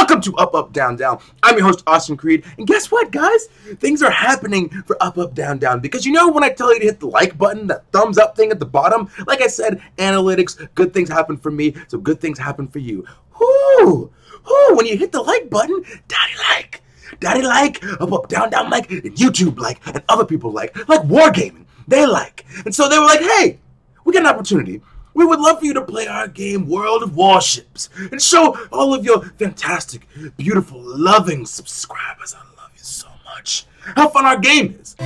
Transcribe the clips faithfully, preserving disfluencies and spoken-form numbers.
Welcome to Up, Up, Down, Down. I'm your host, Austin Creed. And guess what, guys? Things are happening for Up, Up, Down, Down. Because you know when I tell you to hit the like button, that thumbs up thing at the bottom? Like I said, analytics, good things happen for me, so good things happen for you. Whoo! Whoo! When you hit the like button, daddy like. Daddy like, Up, Up, Down, Down like, and YouTube like, and other people like. Like Wargaming, they like. And so they were like, hey, we got an opportunity. We would love for you to play our game, World of Warships, and show all of your fantastic, beautiful, loving subscribers, I love you so much, how fun our game is.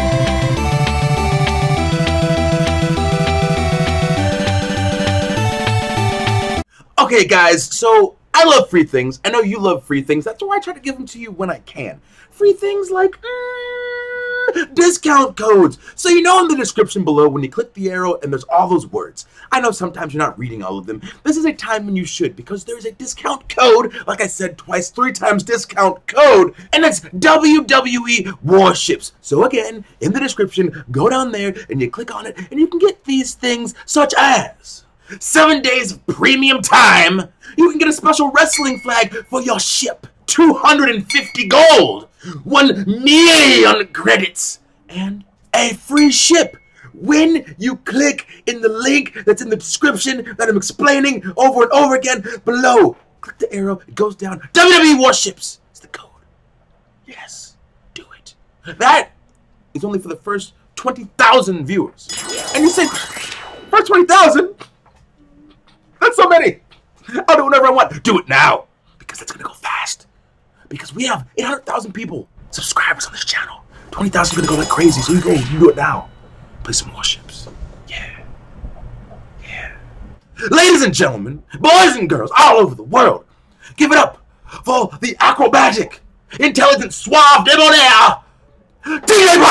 Okay, guys, so I love free things. I know you love free things. That's why I try to give them to you when I can. Free things like mm, discount codes. So you know in the description below when you click the arrow and there's all those words. I know sometimes you're not reading all of them. This is a time when you should because there's a discount code. Like I said twice, three times discount code. And it's W W E Warships. So again, in the description, go down there and you click on it and you can get these things such as Seven days of premium time. You can get a special wrestling flag for your ship. two hundred fifty gold. one million credits. And a free ship when you click in the link that's in the description that I'm explaining over and over again below. Click the arrow. It goes down. W W E Warships is the code. Yes. Do it. That is only for the first twenty thousand viewers. And you say, first twenty thousand? That's so many. I'll do whatever I want. Do it now. Because that's going to go fast. Because we have eight hundred thousand people, subscribers on this channel. twenty thousand is going to go like crazy. So you go, you do it now. Play some warships. Yeah. Yeah. Ladies and gentlemen, boys and girls all over the world, give it up for the acrobatic, intelligent, suave, debonair, D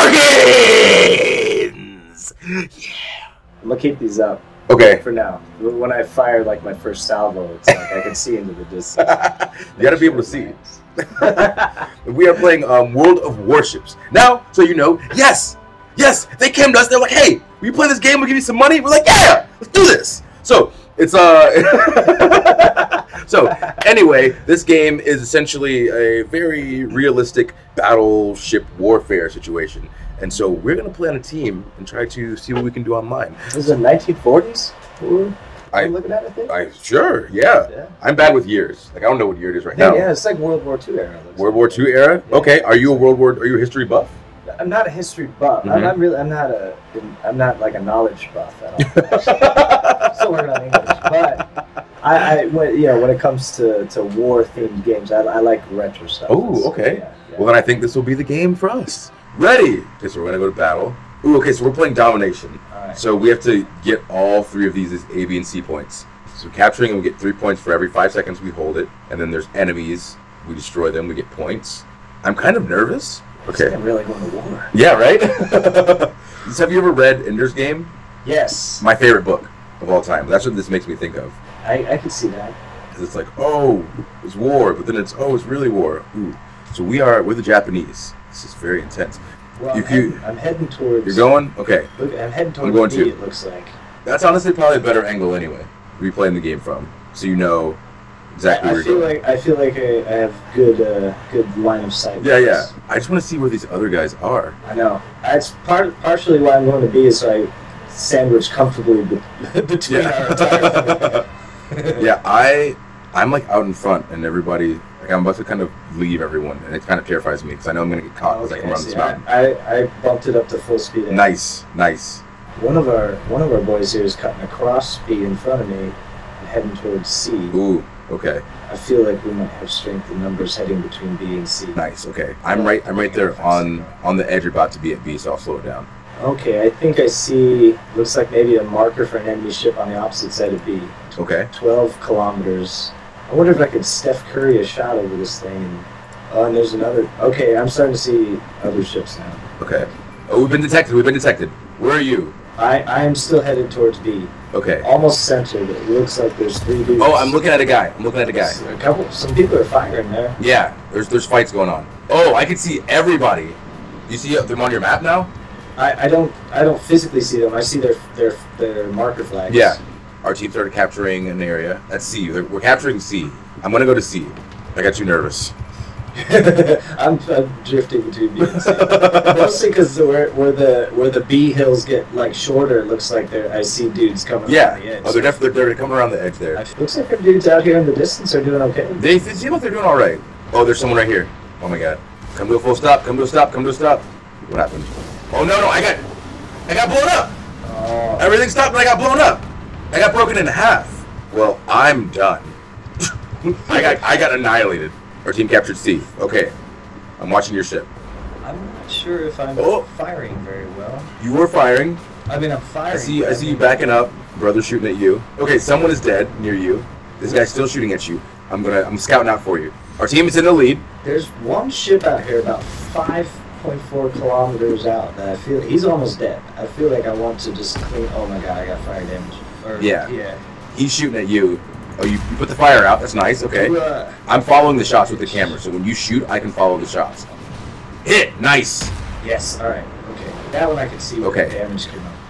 J Perkins. Yeah. I'm going to keep these up. Okay. For now. When I fire like my first salvo, it's like I can see into the distance. You gotta be able to see. We are playing um, World of Warships. Now, so you know, yes, yes, they came to us, they're like, hey, will you play this game, we'll give you some money? We're like, yeah, let's do this. So, it's, uh, so, anyway, this game is essentially a very realistic battleship warfare situation. And so we're going to play on a team and try to see what we can do online. This is the nineteen forties we're I, looking at, I think? I, sure, yeah. yeah. I'm bad with years. Like, I don't know what year it is right yeah, now. Yeah, it's like World War Two era. World War Two era? Yeah. Okay, are you a World War, are you a history buff? I'm not a history buff. Mm-hmm. I'm not really, I'm not a, I'm not like a knowledge buff at all. I'm still working on English. But, I, I when, you know, when it comes to, to war-themed games, I, I like retro stuff. Oh, okay. Yeah, yeah. Well, then I think this will be the game for us. Ready! Okay, so we're gonna go to battle. Ooh, okay, so we're playing domination. Right. So we have to get all three of these as A, B, and C points. So capturing them, we get three points for every five seconds we hold it. And then there's enemies. We destroy them, we get points. I'm kind of nervous. Okay. I'm really going to war. Yeah, right? Have you ever read Ender's Game? Yes. My favorite book of all time. That's what this makes me think of. I, I can see that. Because it's like, oh, it's war, but then it's, oh, it's really war. Ooh. So we are, we're the Japanese. This is very intense. Well, you, I'm, you, heading, I'm heading towards... You're going? Okay. Look, I'm heading towards I'm going B, to. it looks like. That's honestly probably a better angle anyway, to be playing the game from. So you know exactly I, where I you're feel going. like I feel like I, I have good uh, good line of sight. Yeah, yeah. I just want to see where these other guys are. I know. That's part partially why I'm going to B is so I sandwich comfortably be between Yeah. our entire Yeah, I, I'm like out in front and everybody... Like I'm about to kind of leave everyone, and it kind of terrifies me because I know I'm going to get caught as okay, I come around this see, mountain. I, I bumped it up to full speed. Nice, nice. One of our one of our boys here is cutting across speed in front of me and heading towards C. Ooh, okay. I feel like we might have strength in numbers heading between B and C. Nice, okay. I'm right I'm right there on on the edge about to be at B, so I'll slow it down. Okay, I think I see, looks like maybe a marker for an enemy ship on the opposite side of B. Okay. twelve kilometers. I wonder if I could Steph Curry a shot over this thing. Oh, and there's another. Okay, I'm starting to see other ships now. Okay. Oh, we've been detected. We've been detected. Where are you? I, I am still headed towards B. Okay. Almost centered. It looks like there's three dudes. Oh, I'm looking at a guy. I'm looking at a guy. A couple. Some people are firing there. Yeah, there's there's fights going on. Oh, I can see everybody. You see them on your map now? I, I don't I don't physically see them. I see their their their marker flags. Yeah. Our team started capturing an area. That's C. We're capturing C. I'm gonna go to C. I got too nervous. I'm, I'm drifting between B and C. Mostly because where, where the where the B hills get like shorter, it looks like there. I see dudes coming Yeah. around the edge. Oh, they're definitely they're coming around the edge there. It looks like our dudes out here in the distance are doing okay. They, they seem like they're doing all right. Oh, there's someone right here. Oh my god. Come to a full stop. Come to a stop. Come to a stop. What happened? Oh no no! I got I got blown up. Oh. Everything stopped and I got blown up. I got broken in half. Well, I'm done. I got I got annihilated. Our team captured C. Okay. I'm watching your ship. I'm not sure if I'm Oh. firing very well. You were firing. I mean, I'm firing. I see I but see you backing up. Brother shooting at you. Okay, someone is dead near you. This guy's still shooting at you. I'm gonna I'm scouting out for you. Our team is in the lead. There's one ship out here about five point four kilometers out that I feel he's almost dead. I feel like I want to just clean. Oh my god, I got fire damage. Or, Yeah. Yeah. He's shooting at you. Oh, you, you put the fire out. That's nice. Okay. Uh, I'm following the shots with the camera, so when you shoot, I can follow the shots. Hit! Nice! yes. All right. Okay. That one I can see. Where Okay. the damage came out.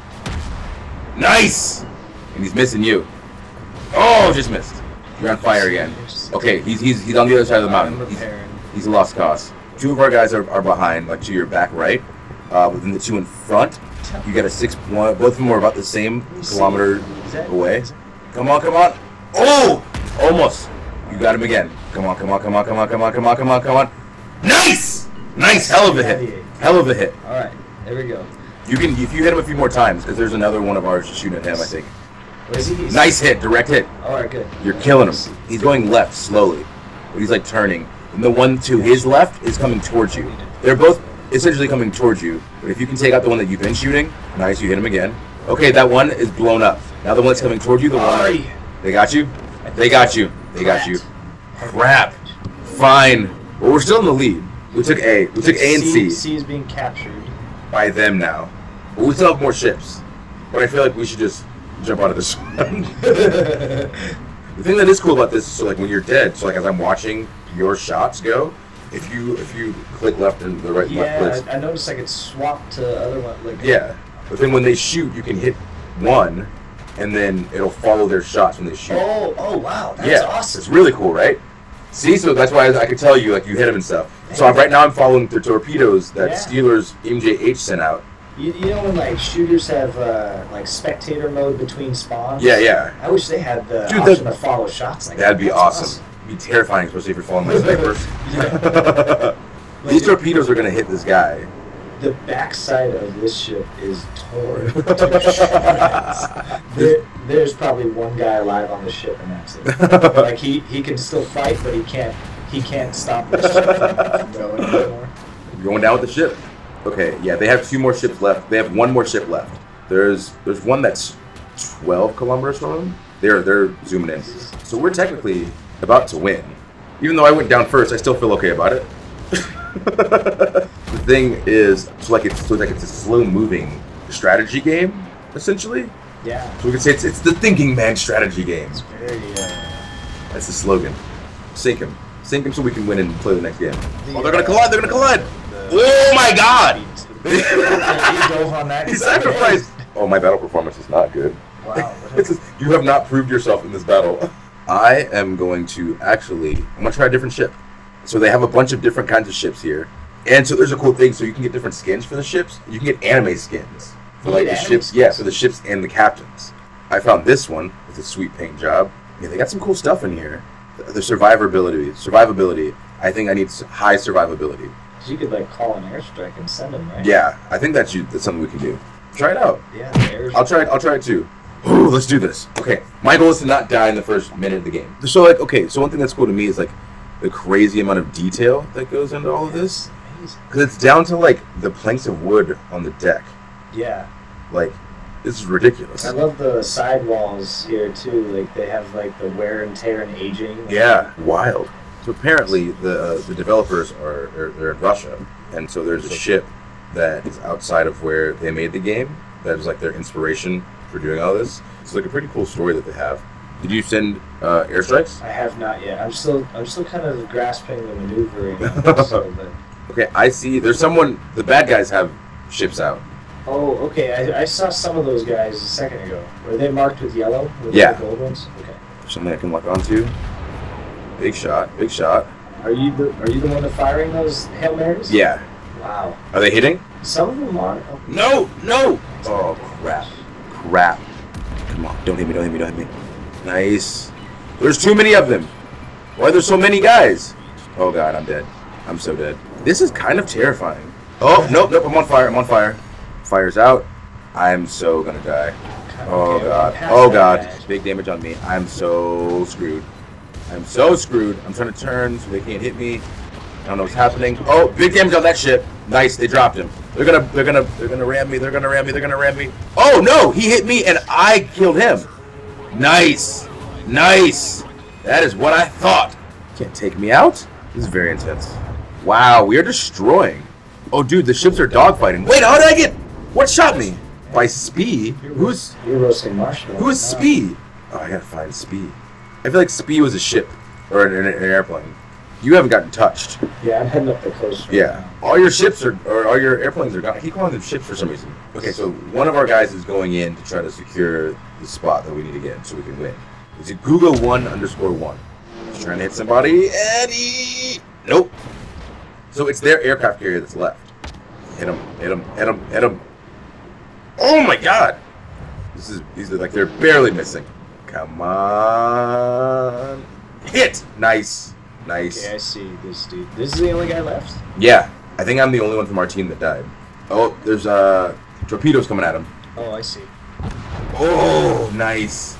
Nice! And he's missing you. Oh, just missed. You're on fire again. Okay, he's he's he's on the other side of the I'm mountain. He's, repairing. he's a lost cause. Two of our guys are, are behind, like to your back right. Uh, but then the two in front, you got a six one. Both of them are about the same kilometer Is that- away. Come on, come on! Oh! Almost! You got him again. Come on, come on, come on, come on, come on, come on, come on, come on. Nice! Nice! Hell of a hit. Hell of a hit. All right. There we go. You can if you hit him a few more times, because there's another one of ours shooting at him, I think. Where is he? He's- Nice hit, direct hit. All right. Good. You're killing him. He's going left slowly. But he's like turning. And the one to his left is coming towards you. They're both essentially coming towards you. But if you can take out the one that you've been shooting, nice, you hit him again. Okay, that one is blown up. Now the one that's coming towards you, the one. Sorry. They got you? They got you. They got you. Crap. Fine. Well, we're still in the lead. We took A. We took A and C C is being captured. by them now. But we still have more ships. But I feel like we should just jump out of this one. The thing that is cool about this is, so like when you're dead, so like as I'm watching your shots go, if you if you click left and the right left Yeah, clicks, I, I noticed I could swap to other one. Like yeah. But then when they shoot, you can hit one, and then it'll follow their shots when they shoot. Oh, oh wow, that's yeah, awesome. it's really cool, right? See, so that's why I, I could tell you like you hit them and stuff. So I'm, right now I'm following the torpedoes that Yeah. Steelers M J H sent out. You, you know when like shooters have uh, like spectator mode between spawns? Yeah, yeah. I wish they had the Dude, option that- to follow shots like That'd that. be That's awesome. It'd be terrifying, especially if you're following my snipers. Yeah. These torpedoes are gonna hit this guy. The backside of this ship is torn to shreds. There, there's probably one guy alive on the ship, and that's it. Like he, he can still fight, but he can't he can't stop the ship from going anymore. Going down with the ship. Okay, yeah, they have two more ships left. They have one more ship left. There's there's one that's twelve kilometers from them. They're they're zooming in. So we're technically about to win. Even though I went down first, I still feel okay about it. The thing is, so like it's so like it's a slow-moving strategy game, essentially. Yeah, So we could say it's it's the thinking man strategy game. it's very. Uh, That's the slogan. Sink him. Sink him so we can win and play the next game. The, Oh, they're gonna uh, collide. They're gonna collide. the- Oh my God! he dove on that. He sacrificed. Oh, my battle performance is not good. Wow. This is, you have not proved yourself in this battle. I am going to actually. I'm gonna try a different ship. So they have a bunch of different kinds of ships here, and so there's a cool thing. So you can get different skins for the ships. You can get anime skins for You like get the anime ships. skins? Yeah, for the ships and the captains. I found this one with a sweet paint job. Yeah, they got some cool stuff in here. The, the survivability, survivability. I think I need s- high survivability. You could like call an airstrike and send them, right? Yeah, I think that's you. That's something we can do. Try it out. Yeah. the airstrike. I'll try it. I'll try it too. Ooh, let's do this. Okay, my goal is to not die in the first minute of the game. So like, okay, so one thing that's cool to me is like the crazy amount of detail that goes into all of this, Amazing. because it's down to like the planks of wood on the deck. Yeah. Like, this is ridiculous. I love the sidewalls here too. Like they have like the wear and tear and aging. Yeah, wild. So apparently the uh, the developers are are- they're in Russia, and so there's a ship that is outside of where they made the game. That is like their inspiration for doing all this. It's like a pretty cool story that they have. Did you send uh, airstrikes? I have not yet. I'm still I'm still kind of grasping the maneuvering. so that, Okay, I see. There's someone. The bad guys have ships out. oh, okay. I, I saw some of those guys a second ago. Were they marked with yellow? Were they Yeah. the gold ones? Okay. There's something I can lock onto. Big shot. Big shot. Are you the Are you the one that firing those Hail Marys? Yeah. Wow. Are they hitting? Some of them are. Oh, No, no. Oh crap, crap. Come on, don't hit me, don't hit me, don't hit me. Nice. There's too many of them. Why are there so many guys? Oh god, I'm dead. I'm so dead. This is kind of terrifying. Oh, nope, nope, I'm on fire, I'm on fire. Fire's out. I'm so gonna die. Oh okay, god, well, oh that god. bad. Big damage on me. I'm so screwed. I'm so screwed. I'm trying to turn so they can't hit me. I don't know what's happening. Oh, big damage on that ship. Nice, they dropped him. They're gonna, they're gonna, they're gonna ram me. They're gonna ram me. They're gonna ram me. Oh no, he hit me and I killed him. Nice, nice. That is what I thought. Can't take me out. This is very intense. Wow, we are destroying. Oh, dude, the ships are dogfighting. Wait, how did I get? What shot me? By Spee? Who's You're roasting marshmallows. who is Spee? Oh, I gotta find Spee. I feel like Spee was a ship or an, an airplane. You haven't gotten touched. Yeah, I'm heading up the coast. Right Yeah, all your ships are, or all your airplanes are gone. I keep calling them ships for some reason. Okay, so one of our guys is going in to try to secure the spot that we need to get so we can win. Is it Google one underscore one? He's trying to hit somebody, and he... Nope. So it's their aircraft carrier that's left. Hit him, hit him, hit him, hit him. Oh my god! This is, these are like, they're barely missing. Come on. Hit! Nice. Nice. Okay, I see this dude. This is the only guy left? Yeah, I think I'm the only one from our team that died. Oh, there's uh torpedoes coming at him. Oh, I see. Oh, nice,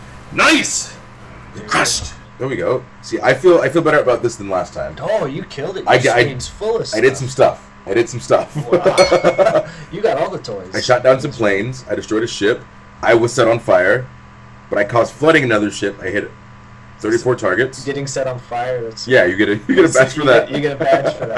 nice. Crushed. There we go. See, I feel I feel better about this than last time. Oh, you killed it. Your I, I, screen's full of stuff. I did some stuff. I did some stuff. Wow. You got all the toys. I shot down some planes. I destroyed a ship. I was set on fire, but I caused flooding another ship. I hit thirty-four targets. Getting set on fire. That's Yeah, you get a you get a badge for you that. Get, you get a badge for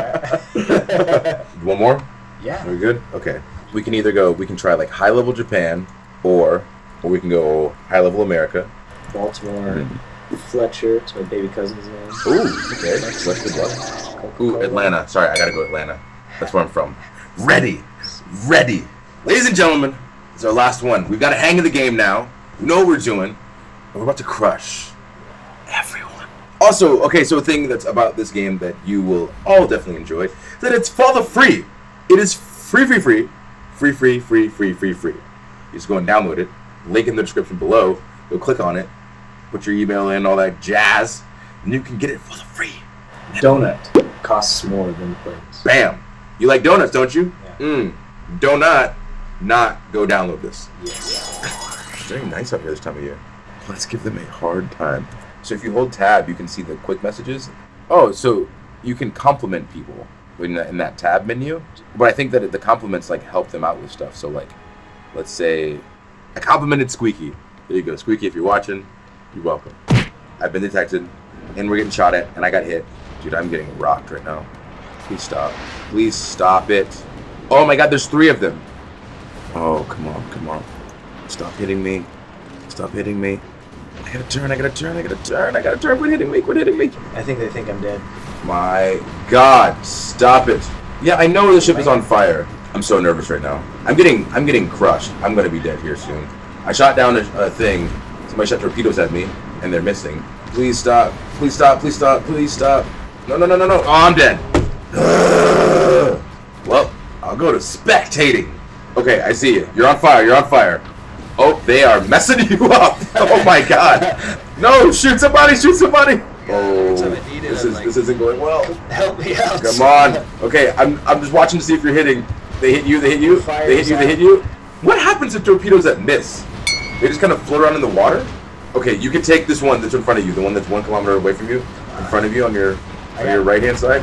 that. One more. Yeah. Are we good? Okay. We can either go, we can try like high level Japan, or or we can go high level America. Baltimore. Mm-hmm. Fletcher. It's my baby cousin's name. Ooh, okay. Let's good luck. Ooh, Atlanta. Sorry, I gotta go Atlanta. That's where I'm from. Ready. Ready. Ladies and gentlemen, it's our last one. We've got a hang of the game now. We know what we're doing. And we're about to crush everyone. Also, okay, so a thing that's about this game that you will all definitely enjoy is that it's for free. It is free, free, free. Free, free, free, free, free, free. You just go and download it. Link in the description below. Go click on it. Put your email in, all that jazz. And you can get it for free. Donut costs more than planes. Bam. You like donuts, don't you? Yeah. Mmm. Donut. Not go download this. Yes. It's very nice out here this time of year. Let's give them a hard time. So if you hold tab, you can see the quick messages. Oh, so you can compliment people in that, in that tab menu. But I think that the compliments like help them out with stuff. So like, let's say I complimented Squeaky. There you go, Squeaky. If you're watching, you're welcome. I've been detected, and we're getting shot at, and I got hit. Dude, I'm getting rocked right now. Please stop. Please stop it. Oh my God, there's three of them. Oh, come on, come on. Stop hitting me. Stop hitting me. I gotta turn, I gotta turn, I gotta turn, I gotta turn. Quit hitting me, quit hitting me. I think they think I'm dead. My God, stop it. Yeah, I know the ship is on fire. I'm so nervous right now. I'm getting, I'm getting crushed. I'm gonna be dead here soon. I shot down a, a thing. Somebody shot torpedoes at me, and they're missing. Please stop, please stop, please stop, please stop. No, no, no, no, no. Oh, I'm dead. Ugh. Well, I'll go to spectating. Okay, I see you. You're on fire, you're on fire. Oh, they are messing you up. Oh my God. No, shoot somebody, shoot somebody. Oh, this, is, this isn't going well. Help me out. Come on. Okay, I'm, I'm just watching to see if you're hitting. They hit you, they hit you, they hit you, they hit you. What happens to torpedoes that miss? They just kind of float around in the water? Okay, you can take this one that's in front of you, the one that's one kilometer away from you, in front of you on your on your right hand side.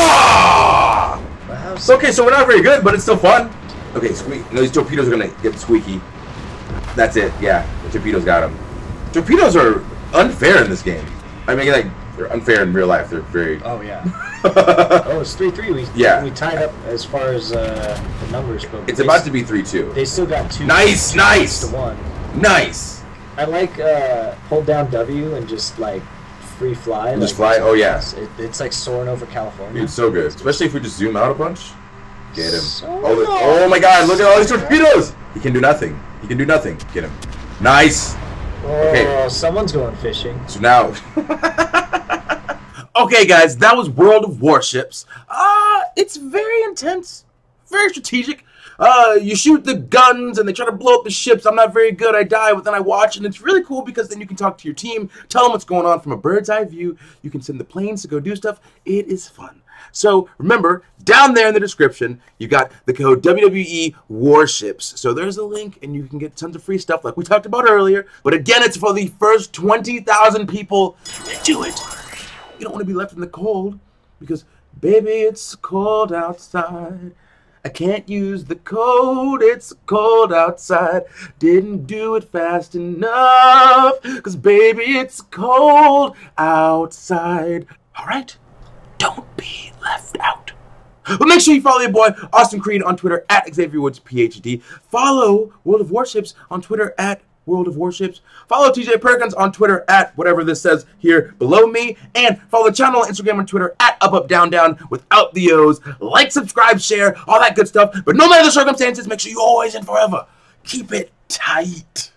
Ah! It's okay, so we're not very good, but it's still fun. Okay, squeak. No, these torpedoes are gonna get squeaky. That's it. Yeah, the torpedoes got them. Torpedoes are unfair in this game. I mean, like they're unfair in real life. They're very. Oh yeah. Oh, it's three three. We yeah. We tied up as far as uh, the numbers go. It's about to be three two. They still got two. Nice, two nice. To one. Nice. I like uh, hold down W and just like free fly. And just like, fly. Oh yeah. It, it's like soaring over California. It's so good, especially if we just zoom out a bunch. Get him. So oh, the, oh my God! Look at all these torpedoes. He can do nothing. He can do nothing. Get him. Nice. Oh, okay. Someone's going fishing. So now. Okay, guys, that was World of Warships. Uh, it's very intense, very strategic. Uh, you shoot the guns and they try to blow up the ships. I'm not very good. I die, but then I watch, and it's really cool because then you can talk to your team, tell them what's going on from a bird's eye view. You can send the planes to go do stuff. It is fun. So remember, down there in the description, you got the code W W E Warships. So there's a link, and you can get tons of free stuff like we talked about earlier. But again, it's for the first twenty thousand people to do it. You don't want to be left in the cold because, baby, it's cold outside. I can't use the code, it's cold outside. Didn't do it fast enough because, baby, it's cold outside. All right? Don't be left out. But make sure you follow your boy, Austin Creed, on Twitter at Xavier Woods, P H D. Follow World of Warships on Twitter at World of Warships. Follow T J Perkins on Twitter at whatever this says here below me. And follow the channel on Instagram and Twitter at Up Up Down Down without the O's. Like, subscribe, share, all that good stuff. But no matter the circumstances, make sure you always and forever keep it tight.